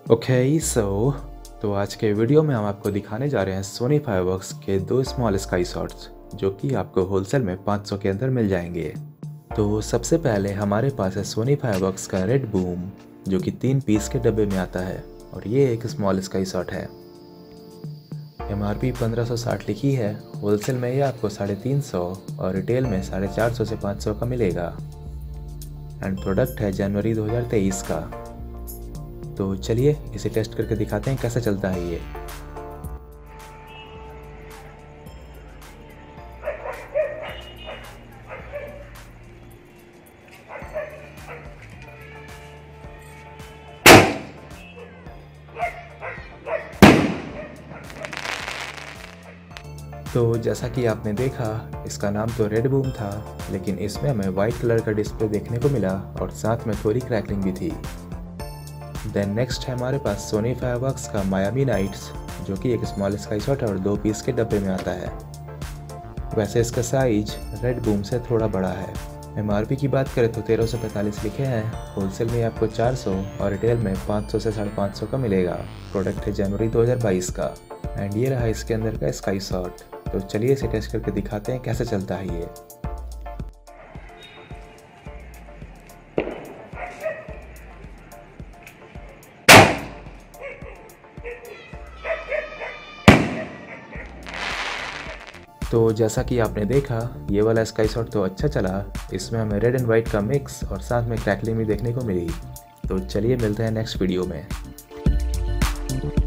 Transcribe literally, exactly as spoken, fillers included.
Okay so तो आज के वीडियो में हम आपको दिखाने जा रहे हैं सोनी फायरवर्क्स के दो स्मॉल स्काई शॉट्स जो कि आपको होलसेल में पाँच सौ के अंदर मिल जाएंगे। तो सबसे पहले हमारे पास है सोनी फायरवर्क्स का रेड बूम जो कि तीन पीस के डब्बे में आता है और ये एक स्मॉल स्काई शॉट है। एम आर पी पंद्रह सौ साठ लिखी है, होलसेल में ये आपको साढ़े तीन सौ और रिटेल में साढ़े चार सौ से पाँच सौ का मिलेगा एंड प्रोडक्ट है जनवरी दो हज़ार तेईस का। तो चलिए इसे टेस्ट करके दिखाते हैं कैसा चलता है ये। तो जैसा कि आपने देखा, इसका नाम तो रेड बूम था, लेकिन इसमें हमें वाइट कलर का डिस्प्ले देखने को मिला और साथ में थोड़ी क्रैकलिंग भी थी। देन नेक्स्ट है हमारे पास सोनी फायरवर्क्स का मायामी नाइट्स जो कि एक स्मॉल स्काई शॉट और दो पीस के डब्बे में आता है। वैसे इसका साइज रेड बूम से थोड़ा बड़ा है। एम आर पी की बात करें तो तेरह सौ पैंतालीस लिखे हैं, होलसेल में आपको चार सौ और रिटेल में पाँच सौ से साढ़े पाँच सौ का मिलेगा। प्रोडक्ट है जनवरी दो हज़ार बाईस का एंड ये रहा इसके अंदर का स्काई शॉट। तो चलिए इसे टेस्ट करके दिखाते हैं कैसे चलता है ये। तो जैसा कि आपने देखा, ये वाला स्काई शॉट तो अच्छा चला। इसमें हमें रेड एंड वाइट का मिक्स और साथ में क्रैकलिंग भी देखने को मिली। तो चलिए मिलते हैं नेक्स्ट वीडियो में।